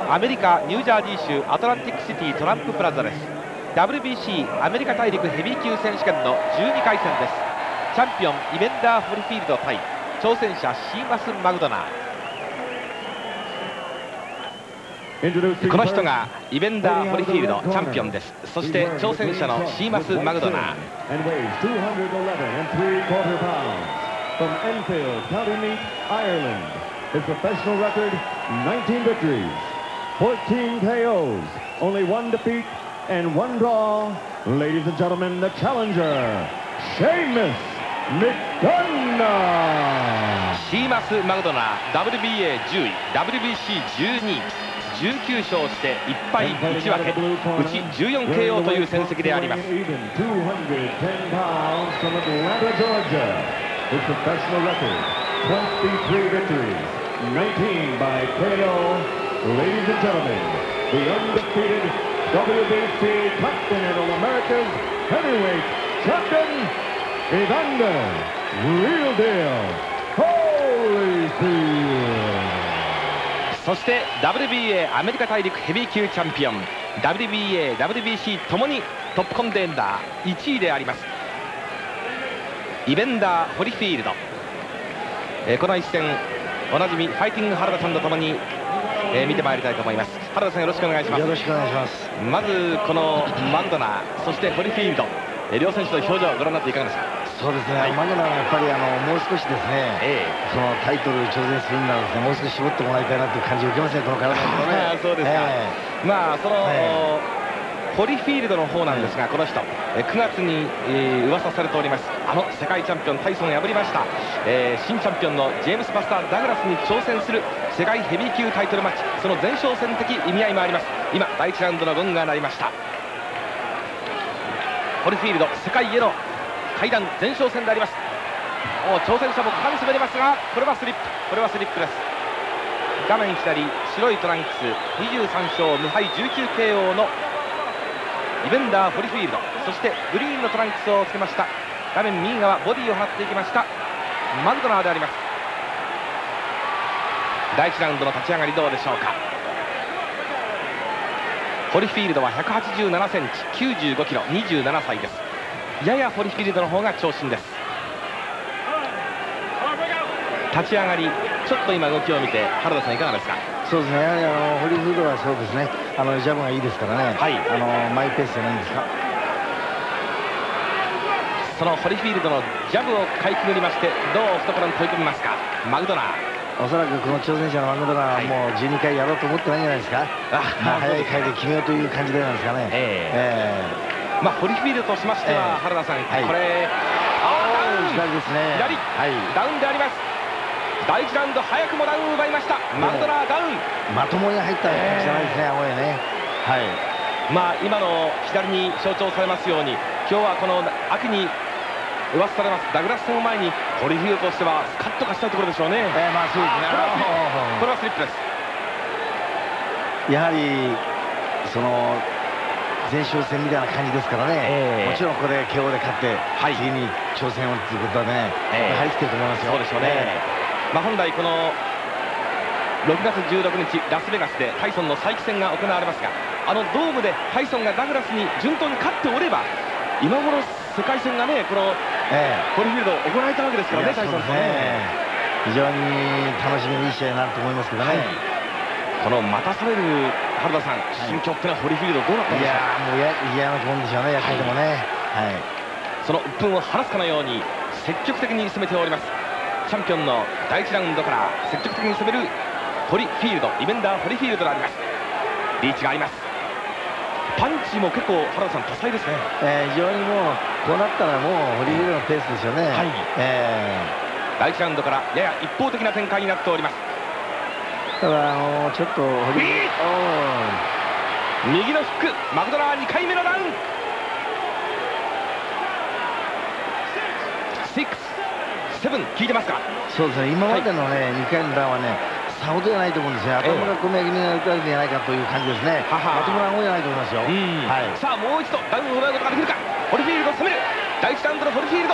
アメリカニュージャージー州アトランティックシティトランププラザです。 WBC アメリカ大陸ヘビー級選手権の12回戦です。チャンピオンイベンダー・ホリフィールド対挑戦者シーマス・マグドナー。この人がイベンダー・ホリフィールドチャンピオンです。そして挑戦者のシーマス・マグドナー。 From Enfield, County Meath, Ireland, his professional record 19 victories, 14 KOs, only 1 defeat and 1 draw. Ladies and gentlemen, the challenger, Sheamus McDonough. シーマス・マグドナー WBA10 位 WBC12 位19勝して1敗1分けうち 14KO という戦績であります。 His professional record, 23 victories, 19 by KO. Ladies and gentlemen, the undefeated WBC Continental America's heavyweight champion, Evander Real Deal Holyfield. そして WBA アメリカ大陸ヘビー級チャンピオン WBA、WBC ともにトップコンテンダー1位でありますイベンダー・ホリフィールド、この一戦おなじみファイティング原田さんとともに、見てまいりたいと思います。原田さんよろしくお願いします。 よろしくお願いします。 まずこのマグドナーそしてホリフィールド、両選手の表情をご覧になっていかがですか。 そうですね、マグドナーはやっぱりもう少しですね、そのタイトル挑戦するんならですね、もう少し絞ってもらいたいなという感じを受けますね、この体ですとね。 そうですか。まあその、ホリフィールドの方なんですが、この人9月に、噂されておりますあの世界チャンピオンタイソンを破りました、新チャンピオンのジェームス・バスター・ダグラスに挑戦する世界ヘビー級タイトルマッチ、その前哨戦的意味合いもあります。今第1ラウンドのゴンが鳴りました。ホリフィールド世界への階段前哨戦であります。挑戦者も果敢に滑りますが、これはスリップです。画面左白いトランクス23勝無敗 19KO のイベンダー・ホリフィールド、そしてグリーンのトランクスをつけました画面右側ボディを放っていきましたマグドナーであります。第1ラウンドの立ち上がりどうでしょうか。ホリフィールドは187センチ95キロ27歳です。ややホリフィールドの方が長身です。立ち上がりちょっと今動きを見て原田さんいかがですか。 そうですね、やはりホリフィールドはそうですね、ジャブがいいですからね、マイペースじゃないんですか。 そのホリフィールドのジャブをかいくぐりましてどう懐に飛び込みますかマグドナー。 おそらくこの挑戦者のマグドナーはもう12回やろうと思ってないんじゃないですか。早い回で決めようという感じなんですかね。 まあホリフィールドとしましては原田さん、これ左ですね、 左ダウンであります。第1ラウンド早くもダウンを奪いました。マグドナーダウン、 まともに入った感じじゃないですね、これね。 まあ今の左に象徴されますように、今日はこの秋に噂されますダグラス戦を前にホリフィールドとしてはスカッと勝ちたいところでしょうね。 まあそうですね、 これはスリップです。 やはりその前哨戦みたいな感じですからね、もちろんここで KO で勝って、次に挑戦をということはね、張り切ってると思いますよ。 そうでしょうね。本来この6月16日ラスベガスでタイソンの再起戦が行われますが、ドームでタイソンがダグラスに順当に勝っておれば今頃世界戦がねこのホリフィールド行われたわけですからね。タイソンとね非常に楽しみにいい試合になると思いますけどね。 この待たされる原田さん、心境ってのはホリフィールドどうなったんですか。 もう嫌なと思うんでしょうね、やっててもね。 その鬱憤を晴らすかのように積極的に攻めております。チャンピオンの第1ラウンドから積極的に攻めるホリフィールド、イベンダー・ホリフィールドであります。リーチがあります。パンチも結構原田さん多彩ですね。 非常にもうこうなったらもうホリフィールドのペースですよね。 第1ラウンドからやや一方的な展開になっております。 ただちょっとホリフィールド右のフック、マグドナー2回目のダウン。6、7効いてますか。 そうですね、今までのね2回のダウンはねさほどじゃないと思うんですね。頭が込み上げに打たれてんじゃないかという感じですね。まともな方じゃないと思いますよ。 さあもう一度ダウンを奪うことができるか。ホリフィールド攻める。第1ラウンドのホリフィールド、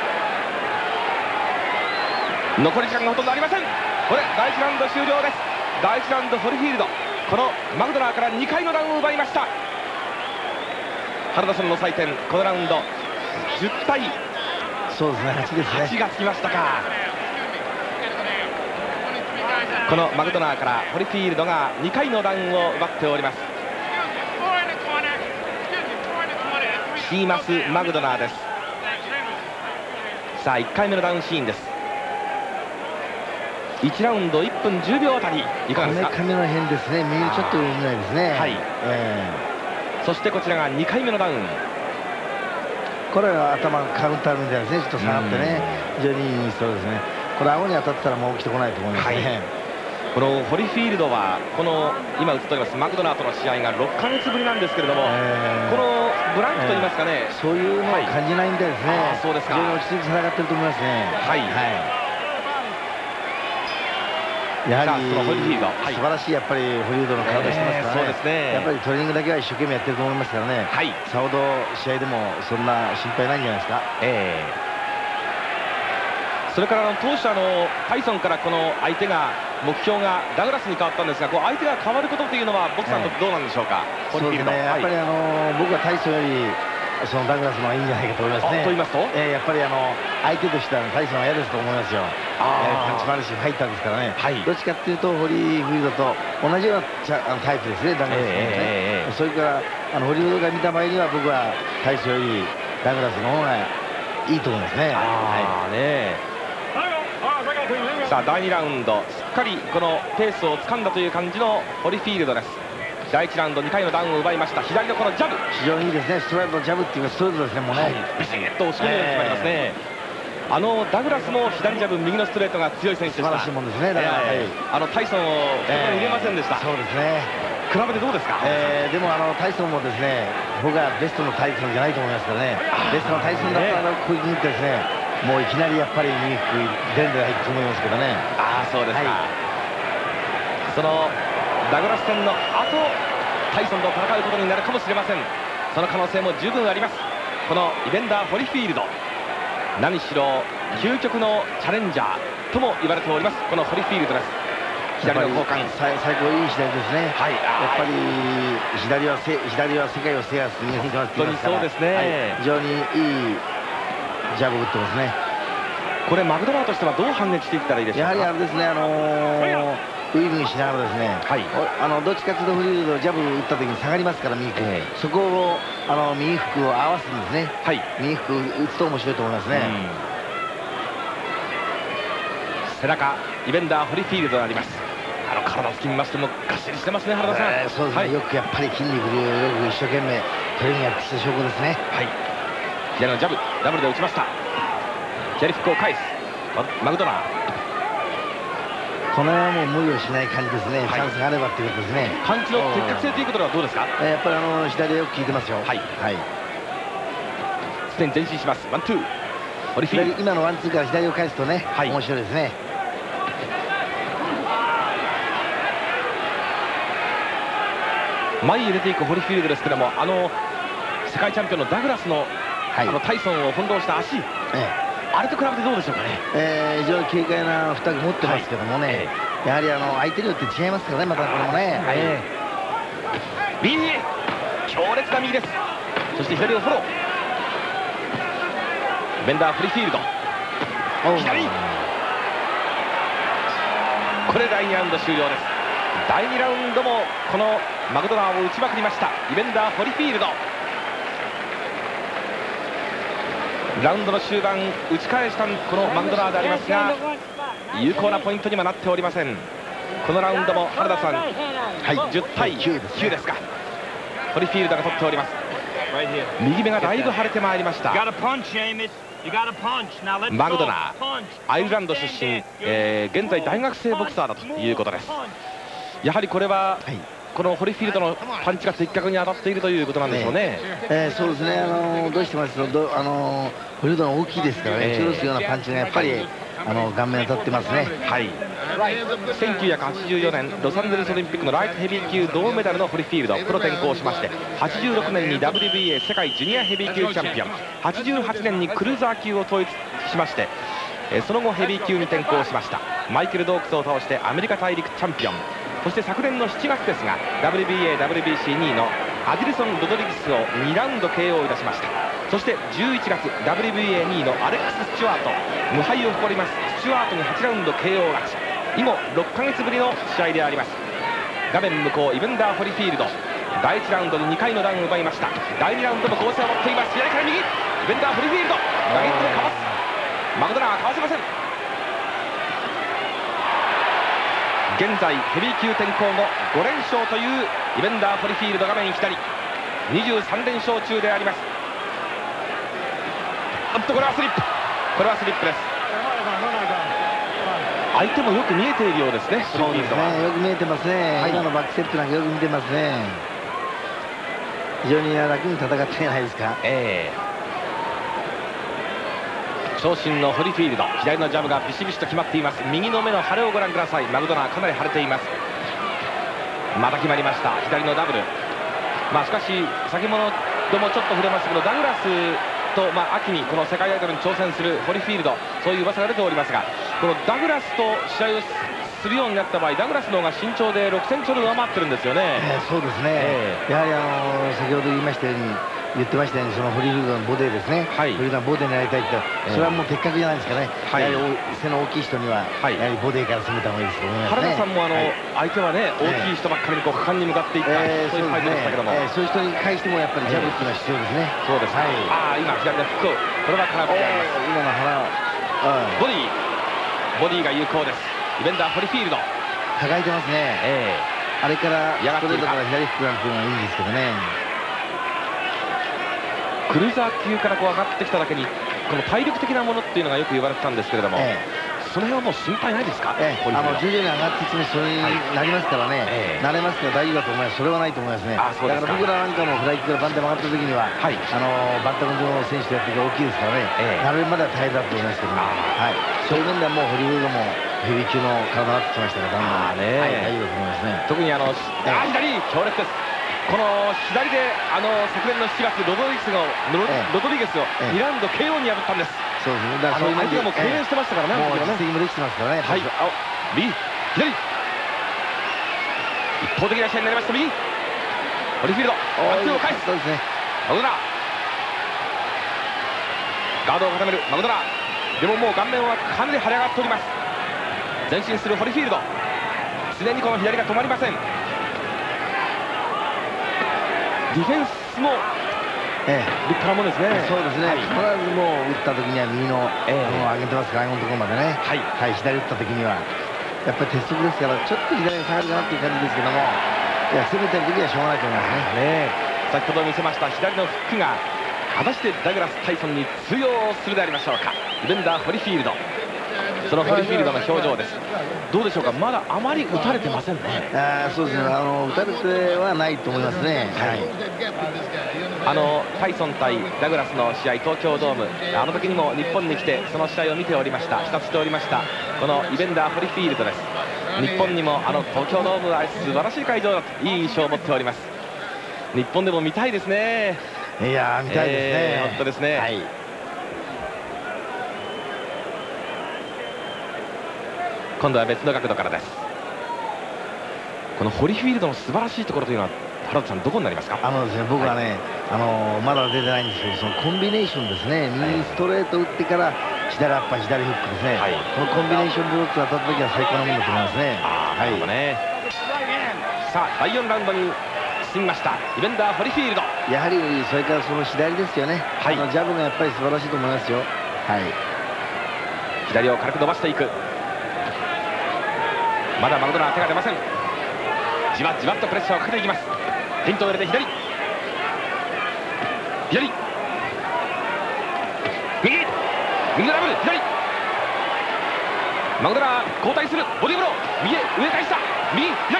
残り時間がほとんどありません。これ第1ラウンド終了です。 第1ラウンドホリフィールド、このマクドナーから2回のダウンを奪いました。原田さんの採点、このラウンド10対そうですね、8ですね。 8がつきましたか。このマクドナーからホリフィールドが2回のダウンを奪っております。シーマス・マクドナーです。さあ1回目のダウンシーンです。1ラウンド1分10秒あたりいかがですか。 こめかめの辺ですね、右ちょっと見ないですね。 はい、そしてこちらが2回目のダウン。 これは頭カウンターみたいですね、ちょっと下がってね、非常にいいそうですね。これ顎に当たったらもう起きてこないと思いますね。はい、 このホリフィールドはこの今映っておりますマクドナーとの試合が6ヶ月ぶりなんですけれども、このブランクといいますかね、 そういうのを感じないみたいですね。 そうですか。 非常に落ち着いて戦ってると思いますね。 はい、 やはりホリフィールド、 素晴らしいやっぱりホリフィールドの体してますからね。 そうですね。 やっぱりトレーニングだけは一生懸命やってると思いますからね。 はい、 さほど試合でもそんな心配ないんじゃないですか。 それから当初タイソンからこの相手が目標がダグラスに変わったんですが、こう相手が変わることというのはボクさんとどうなんでしょうか。 そうですね。やっぱり僕はタイソンよりそのダグラスの方がいいんじゃないかと思いますね。 と言いますと、 やっぱり相手としてはタイソンは嫌ですと思いますよ。パンチもあるしファイターですからね。どっちかっていうとホリフィールドと同じようなタイプですね、ダグラスのね。それからホリフィールドが見た場合には僕はタイソンよりダグラスの方がいいと思いますね。 さあ第2ラウンド、しっかりこのペースを掴んだという感じのホリフィールドです。第1ラウンド2回のダウンを奪いました。左のこのジャブ、 非常にいいですね。ストレートジャブっていうかストレートですね、もうね。 ビシッと押し込むように決まりますね。ダグラスも左ジャブ、右のストレートが強い選手でした。 素晴らしいもんですね。だからタイソンを入れませんでした。 そうですね。 比べてどうですか。 でもタイソンもですね、僕はベストのタイソンじゃないと思いますからね。ベストのタイソンだったらこういうふうにですね、もういきなりやっぱり右服出んでないと思いますけどね。 そうですか。そのダグラス戦の後、タイソンと戦うことになるかもしれません。その可能性も十分あります。このイベンダー・ホリフィールド、何しろ究極のチャレンジャーとも言われております、このホリフィールドです。左の交換、 最高いい左ですね。やっぱり左は世界を制圧するに本当にそうですね。 非常にいいジャブを打ってますね。 これマクドナーとしてはどう反撃していったらいいでしょうか。 やはりですね、ウイグイしながらですね、どっちかというとフリールドジャブ打った時に下がりますから右服、そこを右服を合わすんですね。右服打つと面白いと思いますね。 背中イベンダー・ホリフィールドになります。体つき見ましてもがっしりしてますね、原田さん。 そうですね、よくやっぱり筋肉でよく一生懸命トレーニングやってきた証拠ですね。 左のジャブ、ダブルで打ちました。左フックを返すマクドナー。 この辺はもう無理をしない感じですね。チャンスがあればっていうことですね。 パンチの的確性ということはどうですか。 やっぱり左でよく効いてますよ。 すでに前進します。ワンツー、ホリフィールド、 今のワンツーから左を返すとね、面白いですね。 前に入れていくホリフィールドですけども、世界チャンピオンのダグラスのタイソンを翻弄した足、あれと比べてどうでしょうかね。 非常に軽快な負荷持ってますけどもね、やはり相手によって違いますからね、またこれもね。 右、強烈な右です。そして左をフォロー、ベンダー・ホリフィールド、左、これ第2ラウンド終了です。第2ラウンドもこのマクドナーを打ちまくりましたイベンダー・ホリフィールド。ラウンドの終盤打ち返したこのマクドナーでありますが、有効なポイントにはなっておりません。このラウンドも原田さん、10対9ですか。ホリフィールドが取っております。右目がだいぶ腫れてまいりました。マクドナー、アイルランド出身、現在大学生ボクサーだということです。やはりこれは、このホリフィールドのパンチが的確に当たっているということなんでしょうね。 そうですね、どうしてもホリフィールドが大きいですからね、打ち下ろすようなパンチがやっぱり顔面当たってますね。 1984年ロサンゼルスオリンピックのライトヘビー級銅メダルのホリフィールド、プロ転向しまして、86年に WBA 世界ジュニアヘビー級チャンピオン、88年にクルーザー級を統一しまして、その後ヘビー級に転向しました。マイケル・ドークスを倒してアメリカ大陸チャンピオン、 そして昨年の7月ですが WBA、WBC2 位のアディルソン・ロドリゲスを2ラウンド KO いたしました。そして11月 WBA2 位のアレックス・スチュワート、無敗を誇りますスチュワートに8ラウンド KO 勝ち、以後6ヶ月ぶりの試合であります。画面向こうイベンダー・ホリフィールド、第1ラウンドで2回のダウンを奪いました。第2ラウンドも攻勢を持っています。左から右、イベンダー・ホリフィールド、打撃でかわす、マクドナーはかわせません。現在ヘビー級転向後5連勝というイベンダー・ホリフィールド、画面左23連勝中であります。これはスリップ、これはスリップです。相手もよく見えているようですね。 そうですね、よく見えてますね、今のバックセットなんかよく見てますね。非常に楽に戦ってるじゃないですか。 長身のホリフィールド、左のジャブがビシビシと決まっています。右の目の腫れをご覧ください。マクドナーかなり腫れています。また決まりました、左のダブル。しかし先ほどもちょっと触れましたけど、ダグラスと、秋にこの世界アイドルに挑戦するホリフィールド、そういう噂が出ておりますが、このダグラスと試合をするようになった場合、ダグラスの方が身長で6センチほど上回ってるんですよね。 そうですね、やはり先ほど言いましたように、言ってましたように、そのホリフィールドのボデーですね、ホリフィールドのボデーになりたいって、それはもう的確じゃないですかね、やはり背の大きい人には、やはりボデーから攻めた方がいいですと思いますね。 原田さんも相手はね、大きい人ばっかりに果敢に向かっていった、そういうファイトでしたけども、 そういう人に対してもやっぱりジャブっていうのは必要ですね。 そうです、今左のフック、これは空振りであります。 今の腹、 ボディが有効です。イベンダー・ホリフィールド抱えてますね。あれからストレートから左フックなんていうのはいいんですけどね。 クルーザー級から上がってきただけに、この体力的なものっていうのがよく言われてたんですけれども、その辺はもう心配ないですか？ 徐々に上がってきてそれになりますからね、慣れますから大丈夫だと思います。それはないと思いますね。だから僕らなんかもフライ級からバンで曲がった時には、バッタコンの選手とやって大きいですからね、慣れるまでは大変だと思いますけども、そういう面ではもうホリフィールドもヘビー級の体になってきましたから、だんだん大丈夫だと思いますね。 特に左強烈です。この左で昨年の7月ロドリゲスを2ラウンド KO に破ったんです。 そうですね。だからそういう相手がもう敬遠してましたからね。 もう実績もできてますからね。 右左一方的な試合になりました。右ホリフィールド相手を返す。 そうですね。 マクドナーガードを固めるマクドナーでももう顔面はかなり腫れ上がっております。前進するホリフィールド、常にこの左が止まりません。ディフェンスも立派なものですね。 そうですね。必ずもう打った時には右の上げてますから、顎のところまでね。左打った時にはやっぱり鉄則ですから、ちょっと左に下がるかなっていう感じですけども、攻めてる時はしょうがないと思いますね。 先ほど見せました左のフックが果たしてダグラス・タイソンに通用するでありましょうか。イベンダー・ホリフィールド、そのホリフィールドの表情です。どうでしょうか、まだあまり打たれてませんね。 そうですね、打たれてはないと思いますね。 タイソン対ダグラスの試合、東京ドーム、あの時にも日本に来てその試合を見ておりました、視察しておりました、このイベンダー・ホリフィールドです。日本にも東京ドームは素晴らしい会場だといい印象を持っております。日本でも見たいですね。 いや見たいですね。 本当ですね。今度は別の角度からです。このホリフィールドの素晴らしいところというのは原田さん、どこになりますか？ ですね、僕はね、まだ出てないんですけど、そのコンビネーションですね。右ストレート打ってから左アッパー左フックですね。このコンビネーションブロックが当たった時は最高のものだと思いますね。 さあ第4ラウンドに進みましたイベンダー・ホリフィールド。 やはりそれからその左ですよね。ジャブがやっぱり素晴らしいと思いますよ。 左を軽く伸ばしていく。まだマクドナー手が出ません。じわじわっとプレッシャーをかけていきます。ヒントを入れて左右のダブル左マクドナー交代する。ボディーブロー右へ上返した右左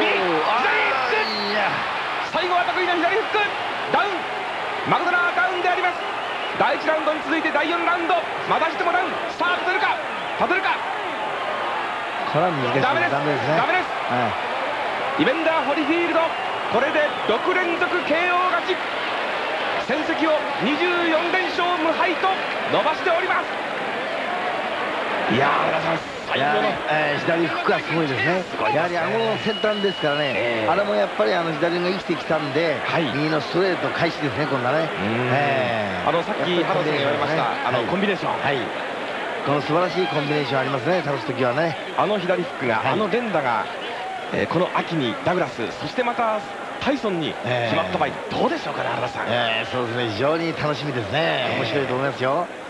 最後は得意な左フックダウン。マクドナーダウンであります。第1ラウンドに続いて第4ラウンドまたしてもダウン。さあ立てるかこれは難しい。ダメです。 イベンダー・ホリフィールド、これで6連続 KO 勝ち、戦績を24連勝無敗と伸ばしております。いやー、皆さん最後の左フックはすごいですね。やはり顎の先端ですからね、あれもやっぱり左が生きてきたんで、右のストレート開始ですね、今度はね。 さっき原田さんが言われましたコンビネーション、 この素晴らしいコンビネーションありますね、倒すときはね。 左フックが、連打が、この秋にダグラス、そしてまたタイソンに決まった場合、どうでしょうかね、原田さん。 そうですね、非常に楽しみですね。面白いと思いますよ。